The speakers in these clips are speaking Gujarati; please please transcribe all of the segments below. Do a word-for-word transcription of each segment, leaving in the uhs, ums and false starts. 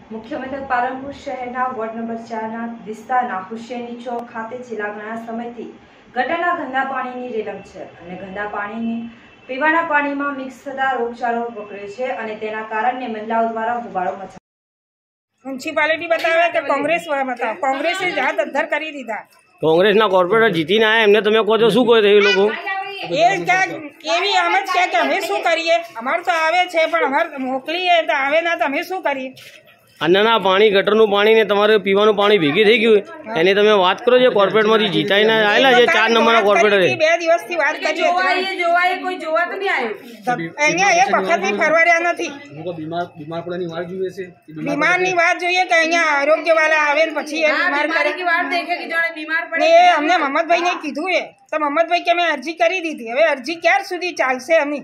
મુખ્યમથક પાલનપુર શહેરના વોર્ડ નંબર ચારના વિસ્તારના હુસેની ચોક ખાતે છેલ્લા ઘણા સમયથી ગટરના ગંદા પાણીની રેલમ છે અને ગંદા પાણીને પીવાના પાણીમાં મિક્સ થતા રોગચાળો વકરે છે અને તેના કારણે મહિલાઓ દ્વારા હોબાળો મચાવ્યો। મ્યુનિસિપાલિટી बतावे કે કોંગ્રેસ बताओ કોંગ્રેસે જાત અધર કરી દીધા। કોંગ્રેસના કોર્પોરેટર જીતીને આયા એમને તમે કહો છો શું કહો છો એ લોકો એ क्या એવી આમ જ છે કે અમે શું કરીએ અમાર તો આવે છે પણ અમાર મોકલીએ તો આવે ના તો અમે શું કરીએ। अन्नना पानी गटरનું પાણી ને તમારે પીવાનું પાણી ભેગી થઈ ગયું એની તમે વાત કરો જે કોર્પોરેટમાંથી જીતાઈને આયેલા છે ચાર નંબરના કોર્પોરેટર બે દિવસથી વાત કરી જોવાય જોવાય કોઈ જોવા તો નહીં આવ્યું અહીંયા એક વખતથી ફરવાડ્યા નથી। બીમાર બીમાર પડવાની વાત જોઈએ છે બીમારની વાત જોઈએ કે અહીંયા આરોગ્યવાળા આવે ને પછી એ બીમાર કરે की વાત देखे कि જાણે બીમાર પડે એ અમને મહમ્મદભાઈને કીધું એ તો મહમ્મદભાઈ કે મેં અરજી કરી દીધી હવે અરજી ક્યાર સુધી ચાલશે અમી।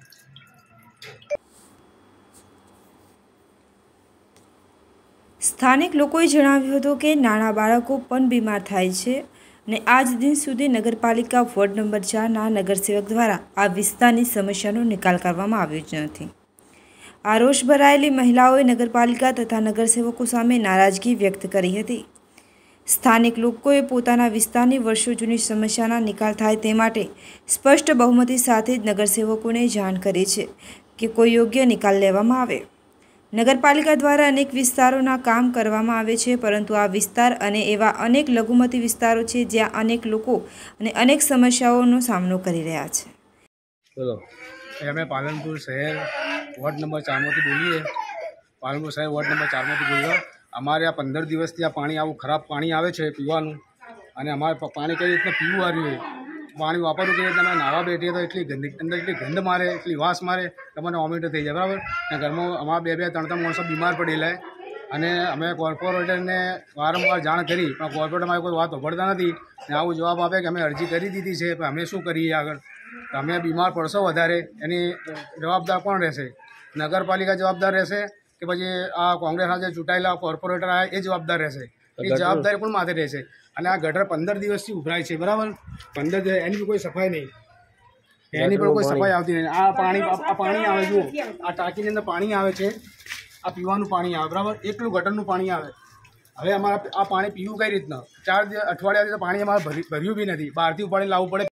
સ્થાનિક લોકોએ જણાવ્યું હતું કે નાના બાળકો પણ બીમાર થાય છે અને આજ દિન સુધી નગરપાલિકા વોર્ડ નંબર ચારના નગરસેવક દ્વારા આ વિસ્તારની સમસ્યાનો નિકાલ કરવામાં આવ્યો જ નથી। આ રોષ ભરાયેલી મહિલાઓએ નગરપાલિકા તથા નગરસેવકો સામે નારાજગી વ્યક્ત કરી હતી। સ્થાનિક લોકોએ પોતાના વિસ્તારની વર્ષો જૂની સમસ્યાના નિકાલ થાય તે માટે સ્પષ્ટ બહુમતી સાથે જ નગરસેવકોને જાણ કરી છે કે કોઈ યોગ્ય નિકાલ લેવામાં આવે। નગરપાલિકા દ્વારા અનેક વિસ્તારોના કામ કરવામાં આવે છે પરંતુ આ વિસ્તાર અને એવા અનેક લઘુમતી વિસ્તારો છે જ્યાં અનેક લોકો અને અનેક સમસ્યાઓનો સામનો કરી રહ્યા છે। બોલો અમે પાલનપુર શહેર વોર્ડ નંબર ચારમાંથી બોલીએ પાલનપુર શહેર વોર્ડ નંબર ચારમાંથી બોલીએ અમારે આ પંદર દિવસથી આ પાણી આવું ખરાબ પાણી આવે છે પીવાનું અને અમારે પાણી કઈ રીતના પીવું આવ્યું પાણી વાપરવું કઈ રીતના નાવા બેઠીએ તો એટલી ગંદી અંદર એટલી ગંધ મારે એટલી વાસ મારે તમને વોમિટ થઈ જાય બરાબર ને ઘરમાં અમારા બે બે ત્રણ ત્રણ માણસો બીમાર પડેલા અને અમે કોર્પોરેટરને વારંવાર જાણ કરી પણ કોર્પોરેટર અમારી કોઈ વાત સાંભળતા નથી ને આવું જવાબ આપે કે અમે અરજી કરી દીધી છે પણ અમે શું કરીએ આગળ તમે બીમાર પડશો વધારે એની જવાબદાર કોણ રહેશે નગરપાલિકા જવાબદાર રહેશે કે પછી આ કોંગ્રેસના જે ચૂંટાયેલા કોર્પોરેટર આવ્યા એ જવાબદાર રહેશે એ જવાબદારી પણ માથે રહેશે અને આ ગટર પંદર દિવસથી ઉભરાય છે બરાબર પંદર દિવસ એની કોઈ સફાઈ નહીં એની પણ કોઈ સફાઈ આવતી નહીં આ પાણી આ પાણી આવે જુઓ આ ટાંકીની અંદર પાણી આવે છે આ પીવાનું પાણી આવે બરાબર એકલું ગટરનું પાણી આવે હવે અમારે આ પાણી પીવું કઈ રીતના ચાર અઠવાડિયાથી તો પાણી અમારે ભર્યું બી નથી બહારથી ઉપાડીને લાવવું પડે।